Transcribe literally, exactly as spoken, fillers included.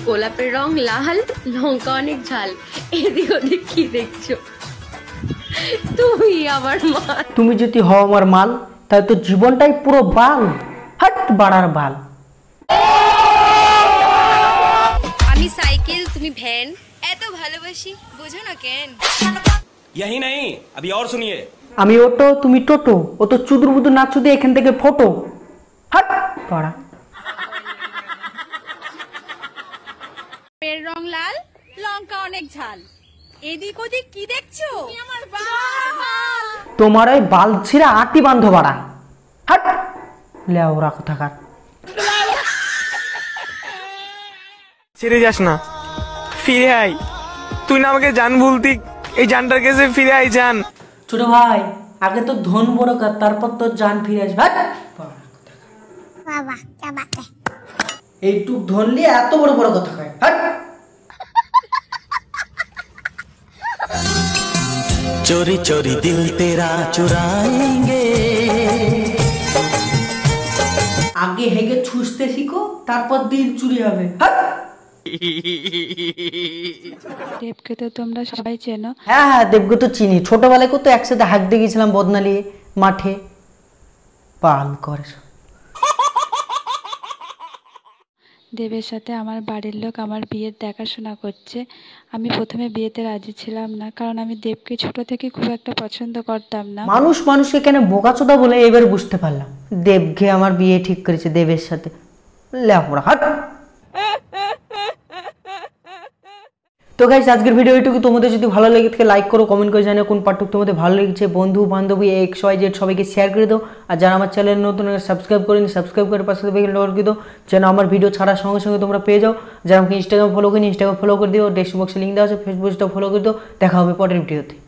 গোলাপের রং লাল, লঙ্কা অনেক ঝাল, এদিক ওদিক কি দেখছো? তুমি আমার মা। তুমি যদি হও আমার মাল, তাই তো জীবনটাই পুরো বাল, হাট বাড়ার বাল। আমি সাইকেল, তুমি ভ্যান, এত ভালোবাসি বুঝো না কেন? यही नहीं, अभी और सुनिए। আমি অটো, তুমি টোটো, ও তো চুদুর বুদুর নাচু দিয়ে এখান থেকে ফটো, হাট পাড়া। এর রং লাল, লঙ্কা অনেক ঝাল, এদিক ওদিক কি দেখছো? আমার বাল। তোমার ওই বাল ছিঁড়া আটি বান্ধ বাড়া, হাট লেওরা কোথাকার। ছেড়ে যাস না, ফিরে আয়। তুই না আমাকে জান বলতি, এই জানটার কাছে ফিরে আয় জান। ছোট ভাই, আগে তো ধন বড় কার, তারপর তোর জান ফিরে আসবে। বাবা क्या बात है। এইটুক ধন নিয়ে এত বড় বড় কথা কয়, হাট। चोरी चोरी दिल तेरा चुराएंगे। আগে হেগে ছুঁচতে শিখো, তারপর দিল চুরি হবে, হাট। দেবকে তো তোমরা সবাই চেনো। হ্যাঁ হ্যাঁ, দেবকে তো চিনি, ছোটবেলায় কত একসাথে হাঁক দিয়ে গেছিলাম বদনালি মাঠে। পাল করে দেবের সাথে আমার বাড়ির লোক আমার বিয়ের দেখাশোনা করছে। আমি প্রথমে বিয়েতে রাজি ছিলাম না, কারণ আমি দেবকে ছোট থেকে খুব একটা পছন্দ করতাম না। মানুষ মানুষকে কেন বোকাচোদা বলে এবার বুঝতে পারলাম। দেবকে আমার বিয়ে ঠিক করেছে দেবের সাথে, লেপড়া হাট। তো গাইস, আজকের ভিডিও এইটুকু। তোমাদের যদি ভালো লেগে থাকে লাইক করো, কমেন্ট করে জানাও কোন পার্টটুকু তোমাদের ভালো লেগেছে। বন্ধু বান্ধবী এক্স ওয়াই জেড সবাইকে শেয়ার করে দাও। আর যারা আমার চ্যানেল নতুন সাবস্ক্রাইব করেনি, সাবস্ক্রাইব করে পাশে বেল আইকন করে দাও, যেন আমার ভিডিও ছাড়ার সঙ্গে সঙ্গে তোমরা পেয়ে যাও। যারা আমাকে ইনস্টাগ্রাম ফলো করেনি, ইনস্টাগ্রাম ফলো করে দিও, ডেসক্রিপশন বক্সে লিঙ্ক দেওয়া আছে, ফেসবুকটা ফলো করে দাও। দেখা হবে পরের ভিডিওতে।